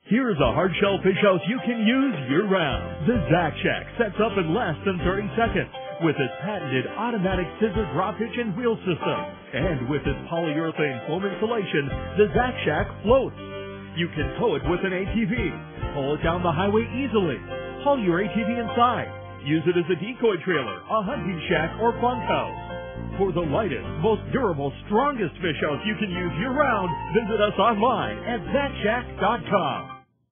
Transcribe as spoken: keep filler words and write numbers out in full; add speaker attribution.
Speaker 1: Here's a hard-shell fish house you can use year-round. The Zack Shack sets up in less than thirty seconds with its patented automatic scissor drop hitch and wheel system. And with its polyurethane foam insulation, the Zack Shack floats. You can tow it with an A T V, pull it down the highway easily, haul your A T V inside, use it as a decoy trailer, a hunting shack, or bunkhouse. For the lightest, most durable, strongest fish house you can use year-round, visit us online at zack shack dot com.